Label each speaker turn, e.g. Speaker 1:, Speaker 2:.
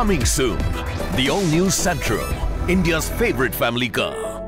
Speaker 1: Coming soon, the all-new Santro, India's favorite family car.